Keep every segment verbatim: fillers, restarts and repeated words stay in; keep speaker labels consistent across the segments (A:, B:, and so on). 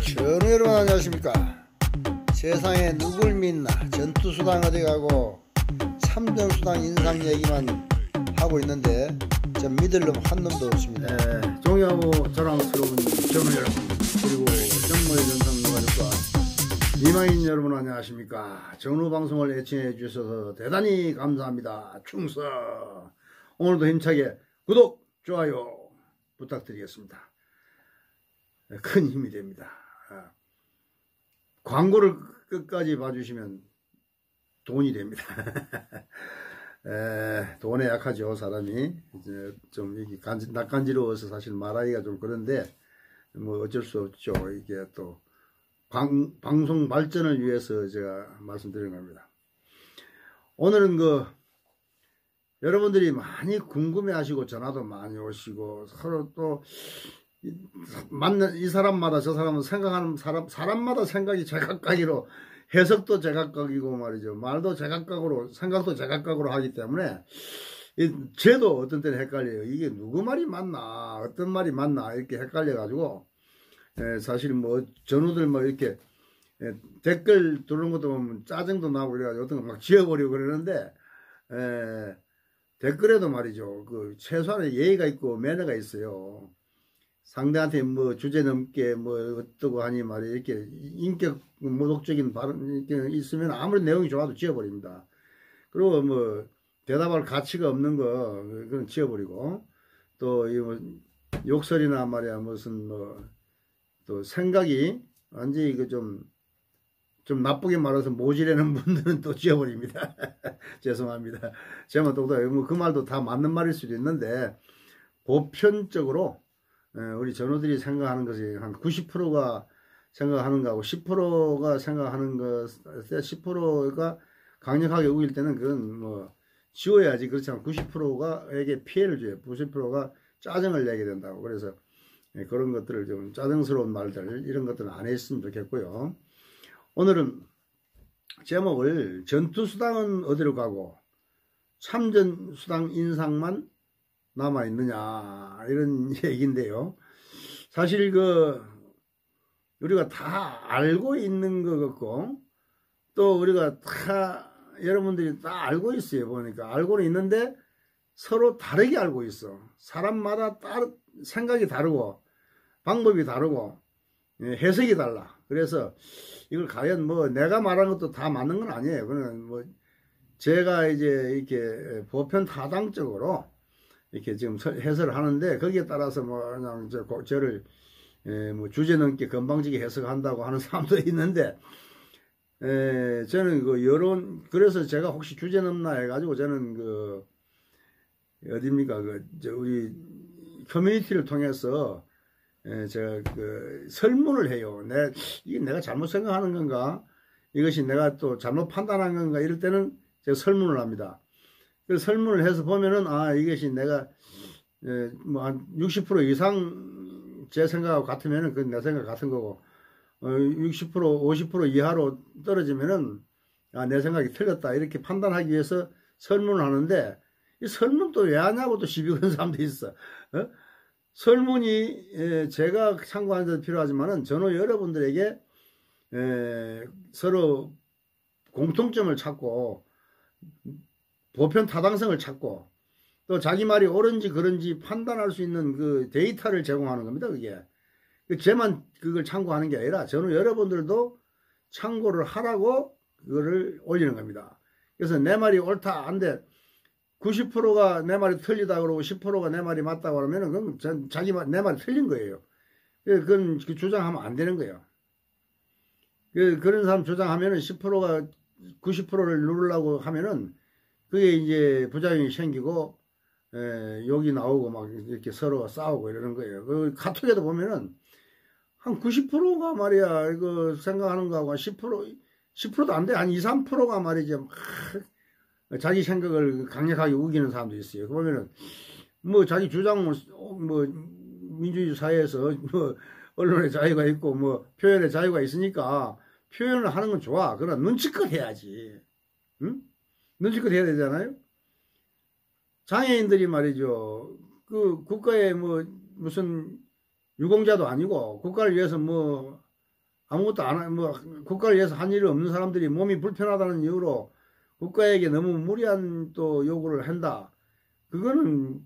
A: 전우 여러분 안녕하십니까. 세상에 누굴 믿나 전투수당 어디 가고 참전수당 인상 얘기만 하고 있는데 전 믿을 놈 한 놈도 없습니다.
B: 네, 존경하고 자랑스러운 전우 여러분, 그리고 정모의 전상 가족과 이마인 여러분 안녕하십니까. 전우 방송을 애청해 주셔서 대단히 감사합니다. 충성. 오늘도 힘차게 구독, 좋아요 부탁드리겠습니다. 큰 힘이 됩니다. 광고를 끝까지 봐주시면 돈이 됩니다. 에, 돈에 약하죠, 사람이. 이제 좀 이게 간지, 낯간지러워서 사실 말하기가 좀 그런데, 뭐 어쩔 수 없죠. 이게 또, 방, 방송 발전을 위해서 제가 말씀드린 겁니다. 오늘은 그, 여러분들이 많이 궁금해 하시고, 전화도 많이 오시고, 서로 또, 이, 맞는, 이 사람마다 저 사람은 생각하는 사람, 사람마다 생각이 제각각이로, 해석도 제각각이고 말이죠. 말도 제각각으로, 생각도 제각각으로 하기 때문에, 이, 저도 어떤 때는 헷갈려요. 이게 누구 말이 맞나, 어떤 말이 맞나, 이렇게 헷갈려가지고, 에, 사실 뭐, 전우들 뭐 이렇게, 에, 댓글 두는 것도 보면 짜증도 나고 그래가지고 어떤 거 막 지워버리고 그러는데, 에, 댓글에도 말이죠. 그, 최소한의 예의가 있고 매너가 있어요. 상대한테 뭐 주제 넘게 뭐 어떠고 하니 말이야. 이렇게 인격 모독적인 발언이 있으면 아무리 내용이 좋아도 지워버립니다. 그리고 뭐 대답할 가치가 없는 거 그건 지워버리고, 또 이 뭐 욕설이나 말이야 무슨 뭐 또 생각이 완전히 그 좀 좀 나쁘게 말해서 모지라는 분들은 또 지워버립니다. 죄송합니다. 제가 또 그 말도 다 맞는 말일 수도 있는데, 보편적으로 우리 전우들이 생각하는 것이 한 구십 퍼센트가 생각하는 거하고 십 퍼센트가 생각하는 것, 십 퍼센트가 강력하게 우길 때는 그건 뭐 지워야지. 그렇지 않으면 구십 퍼센트가에게 피해를 줘요. 구십 퍼센트가 짜증을 내게 된다고. 그래서 그런 것들을 좀 짜증스러운 말들 이런 것들은 안 했으면 좋겠고요. 오늘은 제목을 전투수당은 어디로 가고 참전수당 인상만 남아있느냐 이런 얘기인데요. 사실 그 우리가 다 알고 있는 것 같고, 또 우리가 다 여러분들이 다 알고 있어요. 보니까 알고는 있는데 서로 다르게 알고 있어. 사람마다 따로 생각이 다르고 방법이 다르고 해석이 달라. 그래서 이걸 과연 뭐 내가 말한 것도 다 맞는 건 아니에요. 그는 뭐 제가 이제 이렇게 보편 타당적으로 이렇게 지금 해설을 하는데, 거기에 따라서 뭐 그냥 저 저를 에, 뭐 주제 넘게 건방지게 해석한다고 하는 사람도 있는데, 에, 저는 그 여론, 그래서 제가 혹시 주제 넘나 해가지고 저는 그 어딥니까 그 저 우리 커뮤니티를 통해서 에, 제가 그 설문을 해요. 내 이게 내가 잘못 생각하는 건가, 이것이 내가 또 잘못 판단한 건가, 이럴 때는 제가 설문을 합니다. 그 설문을 해서 보면은, 아, 이것이 내가, 에, 뭐, 한 육십 퍼센트 이상 제 생각하고 같으면은 그건 내 생각 같은 거고, 어, 육십 퍼센트, 오십 퍼센트 이하로 떨어지면은, 아, 내 생각이 틀렸다. 이렇게 판단하기 위해서 설문을 하는데, 이 설문도 왜 하냐고 또 시비 거는 사람도 있어. 어? 설문이, 에, 제가 참고하는 데도 필요하지만은, 저는 여러분들에게, 에, 서로 공통점을 찾고, 보편 타당성을 찾고, 또 자기 말이 옳은지 그런지 판단할 수 있는 그 데이터를 제공하는 겁니다. 그게 제만 그걸 참고하는 게 아니라 저는 여러분들도 참고를 하라고 그거를 올리는 겁니다. 그래서 내 말이 옳다 안돼, 구십 퍼센트가 내 말이 틀리다 그러고 십 퍼센트가 내 말이 맞다고 그러면은 그건 전 자기 말, 내 말이 틀린 거예요. 그건 그 주장하면 안 되는 거예요. 그 그런 사람 주장하면은 십 퍼센트가 구십 퍼센트를 누르려고 하면은 그게 이제 부작용이 생기고, 에, 욕이 나오고 막 이렇게 서로 싸우고 이러는 거예요. 그 카톡에도 보면은 한 구십 퍼센트가 말이야, 이거 생각하는 거하고 십 퍼센트, 십 퍼센트도 안 돼. 한 이, 삼 퍼센트가 말이죠. 막 자기 생각을 강력하게 우기는 사람도 있어요. 그 보면은 뭐 자기 주장을 뭐 민주주의 사회에서 뭐 언론의 자유가 있고 뭐 표현의 자유가 있으니까 표현을 하는 건 좋아. 그러나 눈치껏 해야지. 응? 눈치껏 해야 되잖아요. 장애인들이 말이죠. 그 국가에 뭐 무슨 유공자도 아니고 국가를 위해서 뭐 아무것도 안, 하- 뭐, 국가를 위해서 한 일이 없는 사람들이 몸이 불편하다는 이유로 국가에게 너무 무리한 또 요구를 한다. 그거는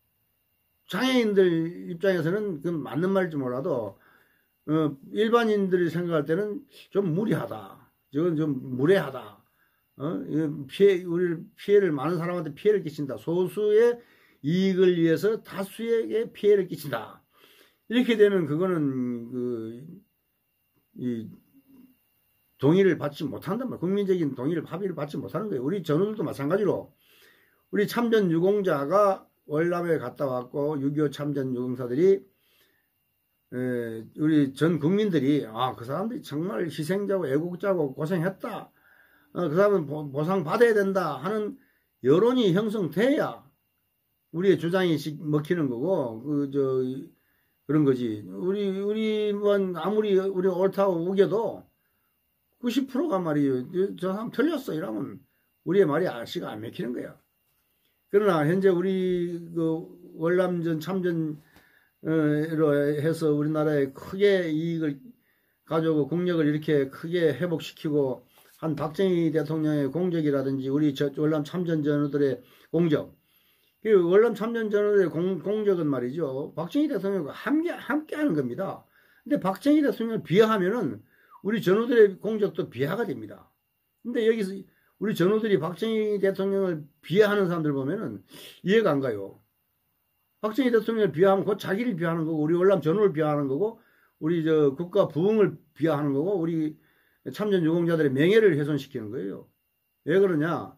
B: 장애인들 입장에서는 그 맞는 말일지 몰라도, 어, 일반인들이 생각할 때는 좀 무리하다. 저건 좀 무례하다. 어, 이거 피해, 우리 피해를 많은 사람한테 피해를 끼친다. 소수의 이익을 위해서 다수에게 피해를 끼친다. 이렇게 되면 그거는 그, 이, 동의를 받지 못한단 말이야. 국민적인 동의를, 합의를 받지 못하는 거예요. 우리 전우들도 마찬가지로, 우리 참전 유공자가 월남에 갔다 왔고, 육이오 참전 유공사들이, 에, 우리 전 국민들이, 아, 그 사람들이 정말 희생자고 애국자고 고생했다. 어, 그 사람은 보, 보상 받아야 된다 하는 여론이 형성돼야 우리의 주장이 먹히는 거고, 그, 저, 그런 거지. 우리, 우리만 아무리 우리 옳다고 우겨도 구십 퍼센트가 말이에요. 저 사람 틀렸어. 이러면 우리의 말이 아시가 안 맥히는 거야. 그러나 현재 우리 그 월남전 참전으로 해서 우리나라에 크게 이익을 가져오고 국력을 이렇게 크게 회복시키고 한 박정희 대통령의 공적이라든지 우리 저 월남 참전 전우들의 공적, 그 월남 참전 전우들의 공, 공적은 말이죠. 박정희 대통령과 함께, 함께 하는 겁니다. 근데 박정희 대통령을 비하하면은 우리 전우들의 공적도 비하가 됩니다. 근데 여기서 우리 전우들이 박정희 대통령을 비하하는 사람들 보면은 이해가 안 가요. 박정희 대통령을 비하하면 곧 자기를 비하하는 거고, 우리 월남 전우를 비하하는 거고, 우리 저 국가 부흥을 비하하는 거고, 우리 참전 유공자들의 명예를 훼손시키는 거예요. 왜 그러냐?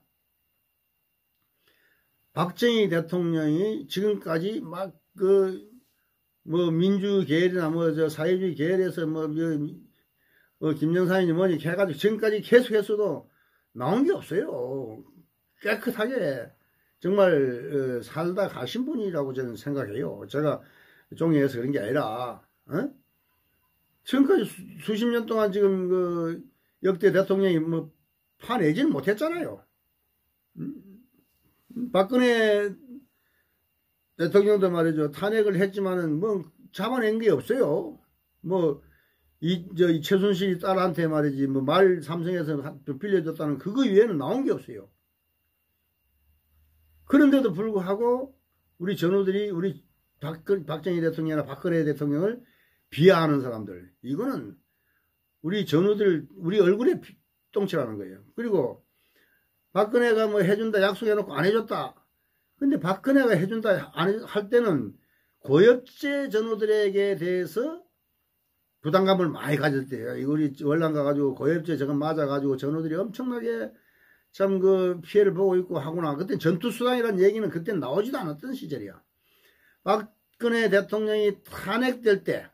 B: 박정희 대통령이 지금까지 막 그 뭐 민주 계열이나 뭐 저 사회주의 계열에서 뭐, 뭐 김정삼이니 뭐니 해가지고 지금까지 계속해서도 나온 게 없어요. 깨끗하게 정말 어, 살다 가신 분이라고 저는 생각해요. 제가 종이에서 그런 게 아니라, 어? 지금까지 수, 수십 년 동안 지금 그 역대 대통령이 뭐 파내지는 못했잖아요. 음? 박근혜 대통령도 말이죠. 탄핵을 했지만은 뭐 잡아낸 게 없어요. 뭐 이 저 이 최순실 딸한테 말이지 뭐 말 삼성에서 빌려줬다는 그거 이외에는 나온 게 없어요. 그런데도 불구하고 우리 전우들이 우리 박, 박정희 대통령이나 박근혜 대통령을 비하하는 사람들, 이거는 우리 전우들 우리 얼굴에 똥칠하는 거예요. 그리고 박근혜가 뭐 해준다 약속해놓고 안 해줬다. 근데 박근혜가 해준다 안 할 때는 고엽제 전우들에게 대해서 부담감을 많이 가질 때예요. 우리 월남 가가지고 고엽제 저거 맞아가지고 전우들이 엄청나게 참 그 피해를 보고 있고 하구나. 그때 전투수당이라는 얘기는 그때 나오지도 않았던 시절이야. 박근혜 대통령이 탄핵될 때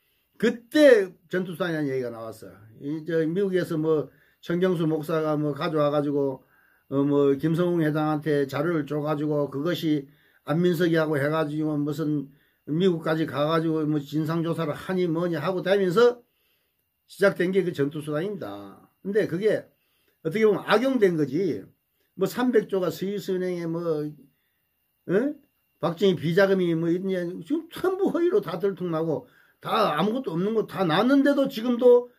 B: 그때 전투수당이라는 얘기가 나왔어요. 이 저 미국에서 뭐 정경수 목사가 뭐 가져와가지고 어 뭐 김성웅 회장한테 자료를 줘가지고 그것이 안민석이하고 해가지고 무슨 미국까지 가가지고 뭐 진상조사를 하니 뭐니 하고 다니면서 시작된 게 그 전투수당입니다. 근데 그게 어떻게 보면 악용된 거지. 뭐 삼백조가 스위스은행에 뭐, 어? 박정희 비자금이 뭐 있냐. 지금 전부 허위로 다 들통나고 다 아무것도 없는 거 다 나왔는데도 지금도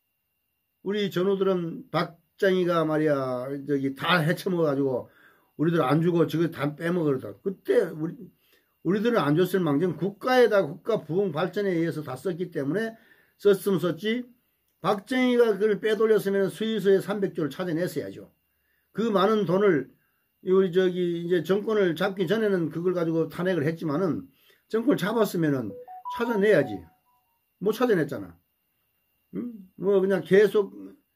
B: 우리 전우들은 박정희가 말이야, 저기 다 헤쳐먹어가지고 우리들 안 주고 저거 다 빼먹으러다. 그때 우리, 우리들은 안 줬을 망정 국가에다 국가 부흥 발전에 의해서 다 썼기 때문에 썼으면 썼지. 박정희가 그걸 빼돌렸으면 스위스의 삼백조를 찾아냈어야죠. 그 많은 돈을 우리 저기 이제 정권을 잡기 전에는 그걸 가지고 탄핵을 했지만은 정권을 잡았으면은 찾아내야지. 못 찾아냈잖아. 응? 뭐 그냥 계속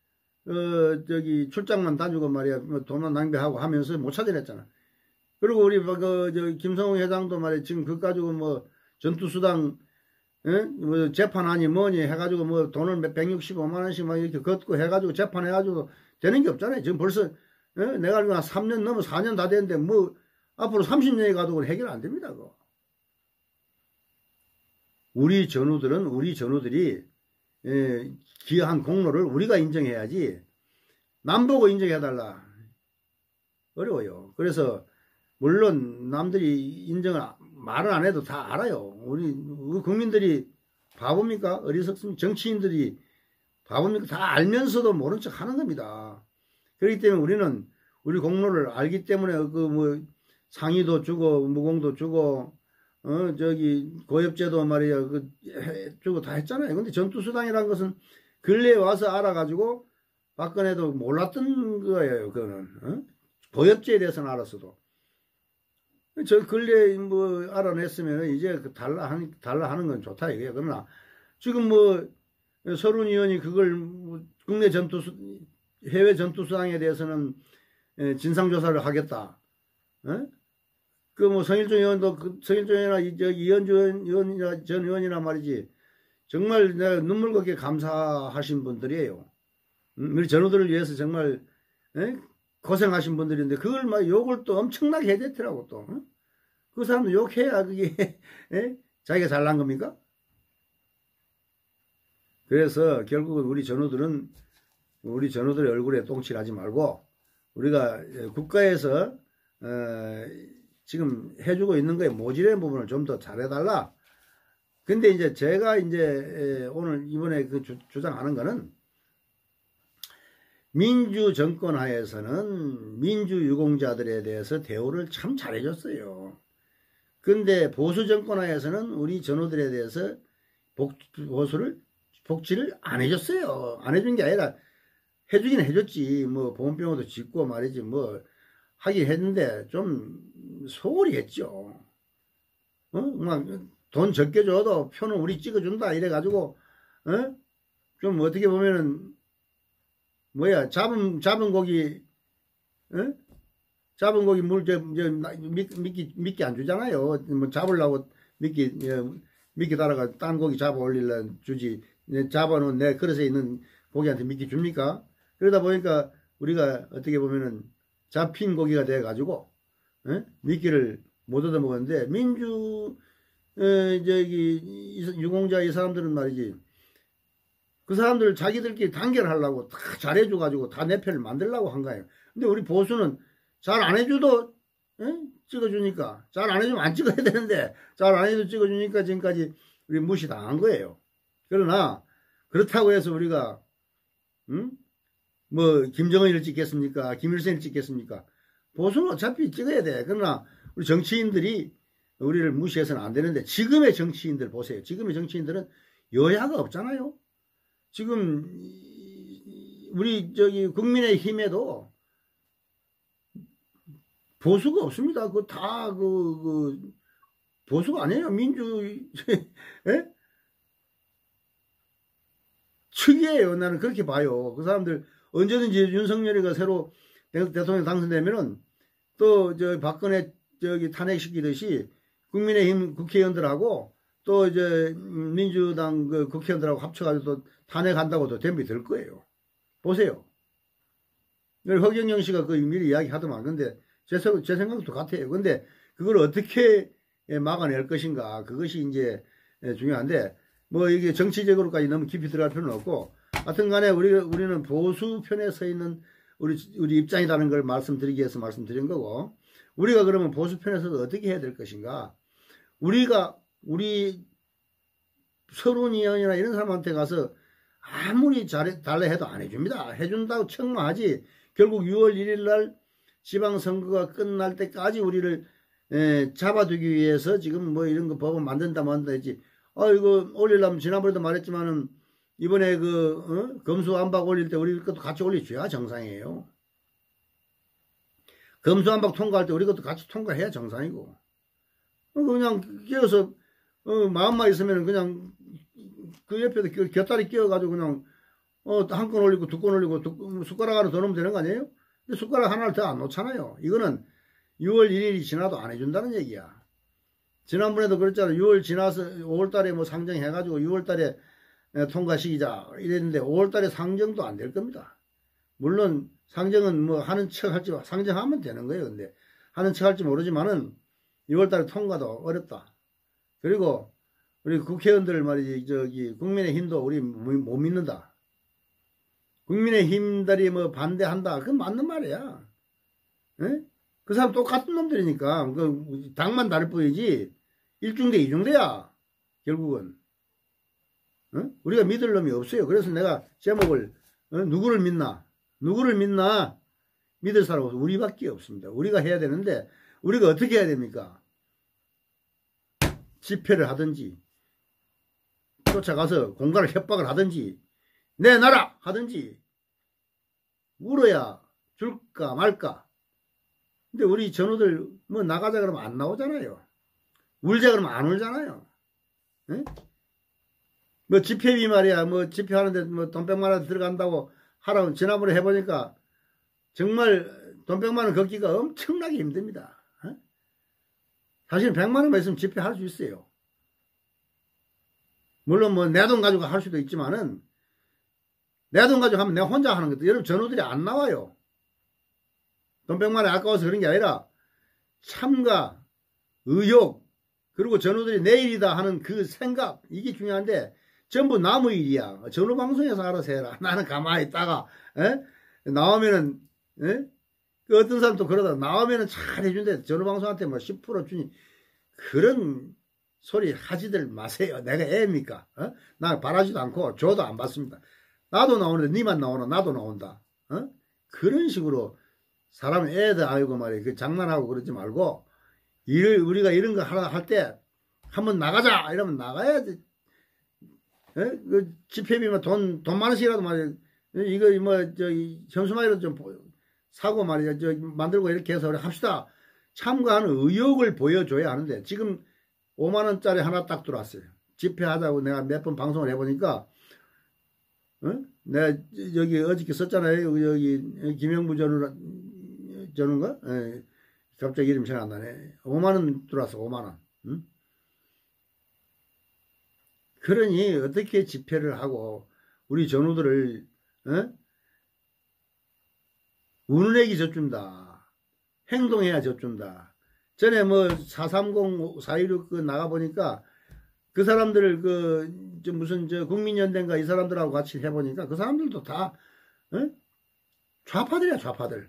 B: 어 저기 출장만 다니고 말이야. 뭐 돈만 낭비하고 하면서 못 찾아냈잖아. 그리고 우리 그 저 김성웅 회장도 말이야. 지금 그거 가지고 뭐 전투수당 예? 뭐 재판하니 뭐니 해가지고 뭐 돈을 백육십오만 원씩 막 이렇게 걷고 해가지고 재판해가지고 되는 게 없잖아요. 지금 벌써 예? 내가 알기로 한 삼 년 넘어 사 년 다 됐는데 뭐 앞으로 삼십 년이 가도 해결 안 됩니다. 그거. 우리 전우들은 우리 전우들이 예, 기여한 공로를 우리가 인정해야지 남 보고 인정해달라 어려워요. 그래서 물론 남들이 인정을 말을 안 해도 다 알아요. 우리, 우리 국민들이 바보입니까? 어리석습니까? 정치인들이 바보입니까? 다 알면서도 모른 척 하는 겁니다. 그렇기 때문에 우리는 우리 공로를 알기 때문에 그 뭐 상의도 주고 무공도 주고 어 저기 고엽제도 말이야 그 주고 다 했잖아요. 근데 전투수당이라는 것은 근래에 와서 알아가지고 박근혜도 몰랐던 거예요. 그거는 어? 고엽제에 대해서는 알았어도 저 근래 뭐 알아냈으면 이제 그 달라 하는 달라 하는 건 좋다 이거예요. 그러나 지금 뭐 서른 의원이 그걸 국내 전투수 해외 전투수당에 대해서는 진상조사를 하겠다. 어? 그 뭐 성일종 의원도 그 성일종 의원이나 이현주 의원이나 전 의원이나 말이지 정말 내가 눈물겹게 감사하신 분들이에요. 음, 우리 전우들을 위해서 정말 에? 고생하신 분들인데 그걸 막 욕을 또 엄청나게 해댔더라고 또. 어? 그 사람도 욕해야 그게 에? 자기가 잘난 겁니까? 그래서 결국은 우리 전우들은 우리 전우들의 얼굴에 똥칠하지 말고 우리가 국가에서 어, 지금 해주고 있는 거에 모질의 부분을 좀 더 잘해달라. 근데 이제 제가 이제 오늘 이번에 그 주, 주장하는 거는 민주 정권 하에서는 민주 유공자들에 대해서 대우를 참 잘해줬어요. 근데 보수 정권 하에서는 우리 전우들에 대해서 복, 보수를 복지를 안 해줬어요. 안 해준 게 아니라 해주긴 해줬지. 뭐 보험병원도 짓고 말이지 뭐 하긴 했는데 좀 소홀히 했죠. 어? 막 돈 적게 줘도 표는 우리 찍어준다 이래가지고 어? 좀 어떻게 보면은 뭐야 잡은 잡은 고기 어? 잡은 고기 물저 미끼 미끼 안 주잖아요. 뭐 잡으려고 미끼 미끼 달아가 딴 고기 잡아 올릴라 주지. 잡아놓은 내 그릇에 있는 고기한테 미끼 줍니까? 그러다 보니까 우리가 어떻게 보면은 잡힌 고기가 돼가지고 에? 미끼를 못 얻어 먹었는데 민주 에, 저기 유공자 이 사람들은 말이지 그 사람들 자기들끼리 단결하려고 다 잘해줘가지고 다 내 편을 만들려고 한 거예요. 근데 우리 보수는 잘 안 해줘도 에? 찍어주니까 잘 안 해주면 안 찍어야 되는데 잘 안 해도 찍어주니까 지금까지 우리 무시당한 거예요. 그러나 그렇다고 해서 우리가 응? 뭐 김정은을 찍겠습니까? 김일성을 찍겠습니까? 보수는 어차피 찍어야 돼. 그러나 우리 정치인들이 우리를 무시해서는 안 되는데 지금의 정치인들 보세요. 지금의 정치인들은 여야가 없잖아요. 지금 우리 저기 국민의힘에도 보수가 없습니다. 그 다 그 그 보수가 아니에요. 민주 에? 측이에요. 나는 그렇게 봐요. 그 사람들 언제든지 윤석열이가 새로 대통령 당선되면은 또 저 박근혜 저기 탄핵시키듯이 국민의힘 국회의원들하고 또 이제 민주당 그 국회의원들하고 합쳐가지고 또 탄핵한다고 또 덤비 들 거예요. 보세요. 허경영 씨가 그 미리 이야기 하더만. 근데 제, 제 생각도 같아요. 근데 그걸 어떻게 막아낼 것인가. 그것이 이제 중요한데 뭐 이게 정치적으로까지 너무 깊이 들어갈 필요는 없고 하여튼 간에 우리, 우리는 보수 편에 서 있는 우리, 우리 입장이라는 걸 말씀드리기 위해서 말씀드린 거고 우리가 그러면 보수 편에서도 어떻게 해야 될 것인가. 우리가 우리 서른 의원이나 이런 사람한테 가서 아무리 잘해, 달래 해도 안 해줍니다. 해준다고 청마하지. 결국 유월 일일 날 지방선거가 끝날 때까지 우리를 에, 잡아두기 위해서 지금 뭐 이런 거 법을 만든다 만든다 했지. 아 이거 올리려면 지난번에도 말했지만은 이번에 그 어? 검수안박 올릴 때 우리 것도 같이 올려줘야 정상이에요. 검수안박 통과할 때 우리 것도 같이 통과해야 정상이고. 그냥 끼어서 어, 마음만 있으면 그냥 그 옆에도 곁다리 끼어가지고 그냥 어, 한 건 올리고 두 건 올리고 두, 숟가락 하나 더 넣으면 되는 거 아니에요? 근데 숟가락 하나를 더 안 놓잖아요. 이거는 유월 일일이 지나도 안 해준다는 얘기야. 지난번에도 그랬잖아. 유월 지나서 오월 달에 뭐 상정해가지고 유월 달에 통과시키자 이랬는데 오월 달에 상정도 안 될 겁니다. 물론 상정은 뭐 하는 척 할지 상정하면 되는 거예요. 근데 하는 척 할지 모르지만은 유월 달에 통과도 어렵다. 그리고 우리 국회의원들 말이지 저기 국민의힘도 우리 못 믿는다. 국민의힘들이 뭐 반대한다. 그건 맞는 말이야. 에? 그 사람 똑같은 놈들이니까 그 당만 다를 뿐이지 일중대 이중대야 결국은. 어? 우리가 믿을 놈이 없어요. 그래서 내가 제목을 어? 누구를 믿나? 누구를 믿나? 믿을 사람은 우리밖에 없습니다. 우리가 해야 되는데 우리가 어떻게 해야 됩니까? 집회를 하든지 쫓아가서 공갈을 협박을 하든지 내놔라 하든지 울어야 줄까 말까. 근데 우리 전우들 뭐 나가자 그러면 안 나오잖아요. 울자 그러면 안 울잖아요. 에? 뭐 집회비 말이야. 뭐 집회하는데 뭐 돈 백만 원 들어간다고 하라고 지난번에 해보니까 정말 돈 백만 원 걷기가 엄청나게 힘듭니다. 에? 사실 백만 원만 있으면 집회할 수 있어요. 물론 뭐 내 돈 가지고 할 수도 있지만은 내 돈 가지고 하면 내가 혼자 하는 것도 여러분 전우들이 안 나와요. 돈 백만 원 아까워서 그런 게 아니라 참가, 의욕, 그리고 전우들이 내일이다 하는 그 생각, 이게 중요한데 전부 남의 일이야. 전우 방송에서 알아서 해라. 나는 가만히 있다가 에? 나오면은 에? 그 어떤 사람도 그러다 나오면은 잘 해준대. 전우 방송한테 뭐 십 퍼센트 주니 그런 소리 하지들 마세요. 내가 애입니까? 어? 나 바라지도 않고 줘도 안 받습니다. 나도 나오는데 니만 나오나 나도 나온다. 어? 그런 식으로 사람 애들 아이고 말이야. 그 장난하고 그러지 말고 일을 우리가 이런 거 하나 할 때 한번 나가자 이러면 나가야지. 에? 그 집회비만 돈 돈 많으시라도 말이야. 이거 뭐 저 현수막이라도 좀 사고 말이야. 저 만들고 이렇게 해서 합시다. 참가하는 의욕을 보여줘야 하는데 지금 오만 원짜리 하나 딱 들어왔어요. 집회하자고 내가 몇 번 방송을 해보니까 어? 내가 여기 어저께 썼잖아요. 여기 김영부 전우 전우인가? 예. 갑자기 이름 잘 안 나네. 오만 원 들어왔어. 오만 원. 응? 그러니 어떻게 집회를 하고 우리 전우들을 어? 우는 애기 젖준다. 행동해야 젖준다. 전에 뭐 사삼공, 사일육 그 나가보니까 그 사람들 그 저 무슨 저 국민연대인가 이 사람들하고 같이 해보니까 그 사람들도 다 어? 좌파들이야 좌파들.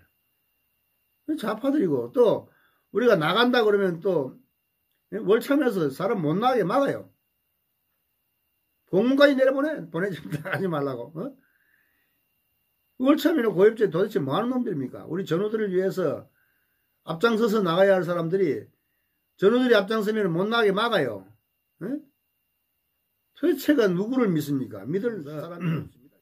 B: 좌파들이고 또 우리가 나간다 그러면 또 월참에서 사람 못 나가게 막아요. 공문까지 내려보내. 보내지 나가지 말라고. 어? 월참이나 고엽제 도대체 뭐하는 놈들입니까? 우리 전우들을 위해서 앞장서서 나가야 할 사람들이 전우들이 앞장서면 못 나가게 막아요. 어? 도대체가 누구를 믿습니까? 믿을 사람이 없습니다.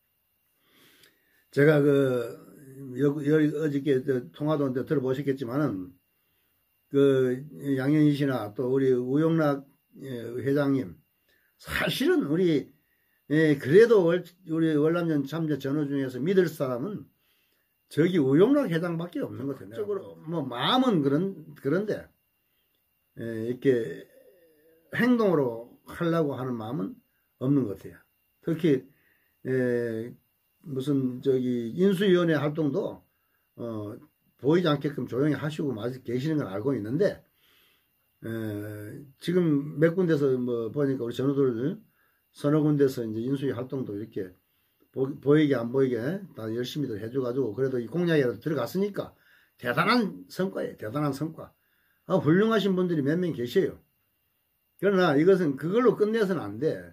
B: 제가 그 여, 여, 어저께 통화도 들어보셨겠지만은 그 양현희 씨나 또 우리 우용락 회장님 사실은 우리 예, 그래도 월, 우리 월남전 참전 전후 중에서 믿을 사람은 저기 우용락 회장밖에 없는 것 같아요. 적으로 뭐 마음은 그런 그런데 예, 이렇게 행동으로 하려고 하는 마음은 없는 것 같아요. 특히 에, 무슨 저기 인수위원회 활동도 어, 보이지 않게끔 조용히 하시고 아직 계시는 걸 알고 있는데 에, 지금 몇 군데서 뭐 보니까 우리 전우들 서너 군데서 이제 인수위 활동도 이렇게 보, 보이게 안 보이게 다 열심히들 해줘가지고 그래도 이 공약에 들어갔으니까 대단한 성과예요. 대단한 성과. 아, 훌륭하신 분들이 몇 명 계셔요. 그러나 이것은 그걸로 끝내서는 안 돼.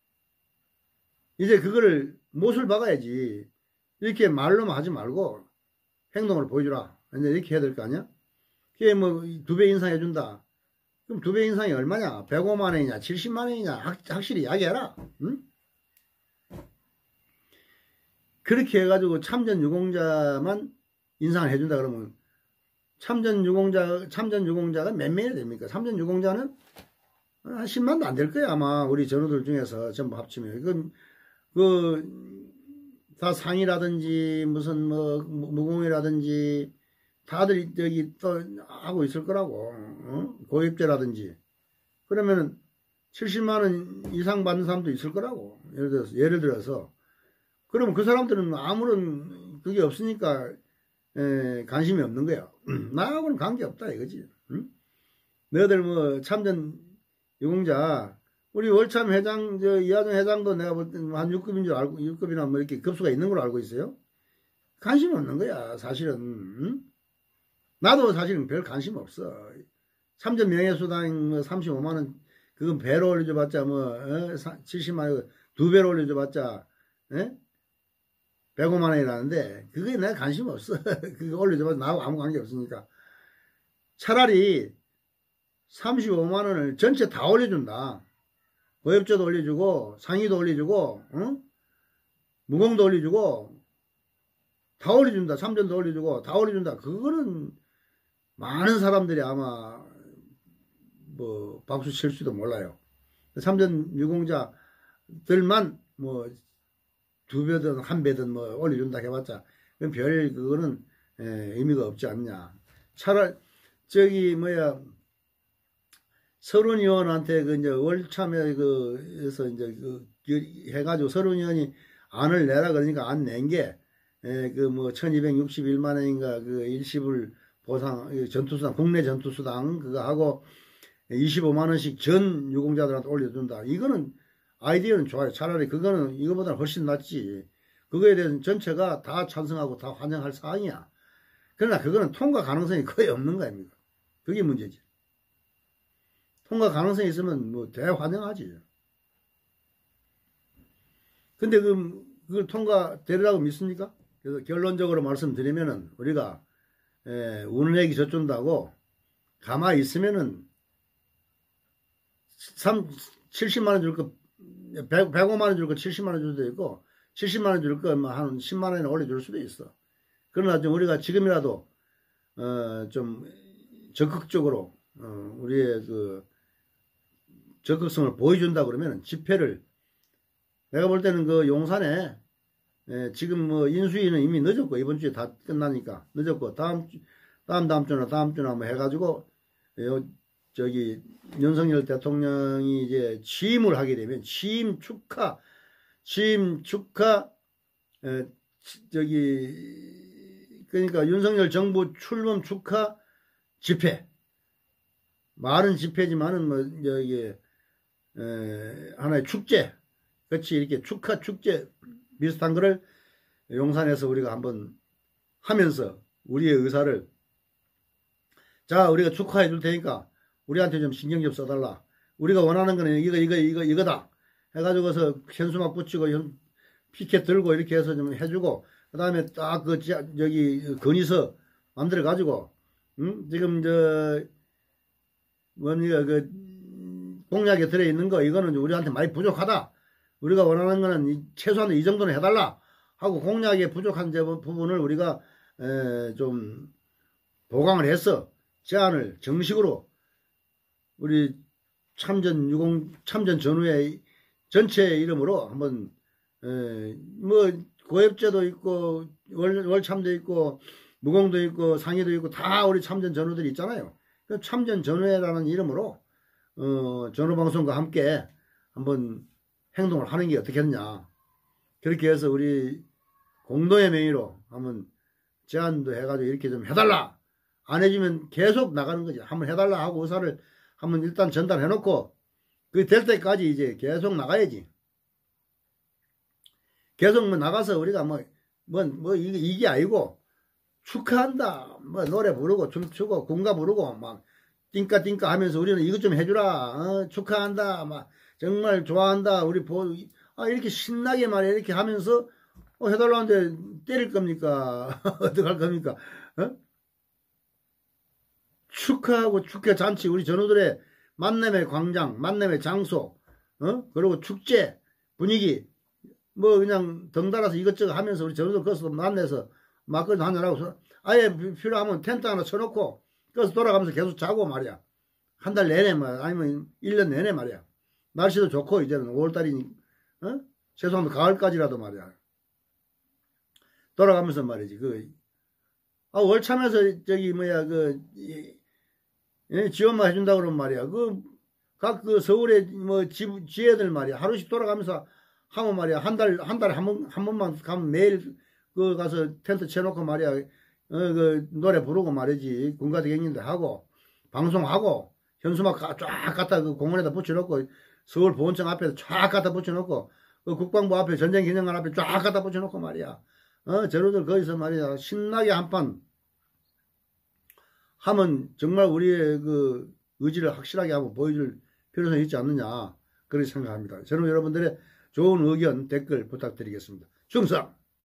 B: 이제 그거를 못을 박아야지. 이렇게 말로만 하지 말고 행동을 보여주라. 이제 이렇게 해야 될 거 아니야? 그게 뭐 두 배 인상해준다. 그럼 두 배 인상이 얼마냐? 백오만 원이냐? 칠십만 원이냐? 확, 확실히 이야기해라. 응? 그렇게 해가지고 참전 유공자만 인상을 해준다 그러면 참전 유공자, 참전 유공자가 몇 명이 됩니까? 참전 유공자는 한 십만도 안 될 거야, 아마. 우리 전우들 중에서 전부 합치면. 그, 그, 다 상이라든지, 무슨, 뭐, 무공이라든지, 다들 여기 또 하고 있을 거라고. 어? 고입제라든지. 그러면은, 칠십만 원 이상 받는 사람도 있을 거라고. 예를 들어서, 예를 들어서. 그러면 그 사람들은 아무런 그게 없으니까, 에, 관심이 없는 거야. 나하고는 관계없다, 이거지. 응? 너희들 뭐, 참전, 유공자, 우리 월참 회장, 저, 이하정 회장도 내가 볼 때 한 육 급인 줄 알고, 육 급이나 뭐 이렇게 급수가 있는 걸로 알고 있어요. 관심 없는 거야, 사실은. 응? 나도 사실은 별 관심 없어. 참전 명예수당 뭐 삼십오만 원 그건 배로 올려줘봤자 뭐 어? 칠십만 원, 두 배로 올려줘봤자 에? 백오만 원이라는데 그게 내가 관심 없어. 그거 올려줘봤자 나하고 아무 관계 없으니까. 차라리 삼십오만 원을 전체 다 올려준다. 고엽조도 올려주고 상의도 올려주고 응? 무공도 올려주고 다 올려준다. 삼전도 올려주고 다 올려준다. 그거는 많은 사람들이 아마 뭐 박수 칠지도 몰라요. 삼전 유공자들만 뭐 두 배든 한 배든 뭐 올려준다 해봤자 별 그거는 에, 의미가 없지 않냐. 차라리 저기 뭐야 서른 의원한테 그 이제 월참에 그에서 이제 그 해가지고 서른 의원이 안을 내라 그러니까 안 낸 게 그 뭐 천이백육십일만 원인가 그 일시불 보상 전투수당 국내 전투수당 그거 하고 이십오만 원씩 전 유공자들한테 올려준다. 이거는 아이디어는 좋아요. 차라리 그거는 이거보다는 훨씬 낫지. 그거에 대해서 전체가 다 찬성하고 다 환영할 사항이야. 그러나 그거는 통과 가능성이 거의 없는 거 아닙니까? 그게 문제지. 통과 가능성이 있으면 뭐 대환영하지. 근데 그, 그걸 통과되리라고 믿습니까? 그래서 결론적으로 말씀드리면은 우리가 에, 운행이 젖준다고 가만히 있으면은 칠십만 원 줄 거, 백오만 원 줄 거 칠십만 원 줄 수도 있고, 칠십만 원 줄 거 한 십만 원이나 올려줄 수도 있어. 그러나 좀 우리가 지금이라도, 어, 좀 적극적으로, 어, 우리의 그 적극성을 보여준다 그러면 집회를, 내가 볼 때는 그 용산에, 예, 지금 뭐 인수위는 이미 늦었고, 이번 주에 다 끝나니까 늦었고, 다음 주, 다음 다음 주나 다음 주나 뭐 해가지고, 요, 저기 윤석열 대통령이 이제 취임을 하게 되면 취임 축하 취임 축하 에, 저기 그러니까 윤석열 정부 출범 축하 집회 말은 집회지만은 뭐 저기 에, 하나의 축제 같이 이렇게 축하 축제 비슷한 거를 용산에서 우리가 한번 하면서 우리의 의사를 자 우리가 축하해 줄 테니까 우리한테 좀 신경 좀 써달라. 우리가 원하는 거는 이거, 이거, 이거, 이거다. 해가지고서 현수막 붙이고, 현, 피켓 들고 이렇게 해서 좀 해주고, 그 다음에 딱 그, 저기, 건의서 만들어가지고, 응? 지금, 저, 뭐니까, 그, 공약에 들어있는 거, 이거는 우리한테 많이 부족하다. 우리가 원하는 거는 최소한 이 정도는 해달라. 하고 공약에 부족한 부분을 우리가, 에, 좀, 보강을 해서 제안을 정식으로 우리 참전 유공 참전 전후의 전체 이름으로 한번 에, 뭐 고엽제도 있고 월, 월참도 있고 무공도 있고 상의도 있고 다 우리 참전 전후들이 있잖아요. 그 참전 전후회라는 이름으로 어, 전후방송과 함께 한번 행동을 하는 게 어떻겠냐. 그렇게 해서 우리 공동의 명의로 한번 제안도 해가지고 이렇게 좀 해달라. 안 해주면 계속 나가는 거지. 한번 해달라 하고 의사를 한번 일단 전달해놓고 그 될 때까지 이제 계속 나가야지. 계속 뭐 나가서 우리가 뭐 뭐 뭐 이게, 이게 아니고 축하한다. 뭐 노래 부르고 춤추고 군가 부르고 막 띵까띵까 하면서 우리는 이것 좀 해주라. 어, 축하한다. 막 정말 좋아한다. 우리 보 아, 이렇게 신나게 말해 이렇게 하면서 어, 해달라는데 때릴 겁니까? 어떡할 겁니까? 어? 축하하고 축하 잔치 우리 전우들의 만남의 광장 만남의 장소 어 그리고 축제 분위기 뭐 그냥 덩달아서 이것저것 하면서 우리 전우들 거기서 만나서 막걸리 한잔하고 아예 필요하면 텐트 하나 쳐놓고 거기서 돌아가면서 계속 자고 말이야. 한 달 내내 뭐 아니면 일 년 내내 말이야. 날씨도 좋고 이제는 오월달이니 어 최소한 가을까지라도 말이야. 돌아가면서 말이지 그 아 월참에서 저기 뭐야 그 예, 지원만 해준다고 그러면 말이야. 그, 각 그 서울의 뭐 지, 지혜들 말이야. 하루씩 돌아가면서 하면 말이야. 한 달, 한 달에 한 번, 한 번만 가면 매일 그 가서 텐트 쳐놓고 말이야. 어, 그 노래 부르고 말이지. 군가대 경연대 하고, 방송하고, 현수막 쫙 갖다 그 공원에다 붙여놓고, 서울 보훈청 앞에 쫙 갖다 붙여놓고, 그 국방부 앞에 전쟁 기념관 앞에 쫙 갖다 붙여놓고 말이야. 어, 저러들 거기서 말이야. 신나게 한판 하면 정말 우리의 그 의지를 확실하게 한번 보여줄 필요성이 있지 않느냐 그렇게 생각합니다. 저는 여러분들의 좋은 의견 댓글 부탁드리겠습니다. 충성!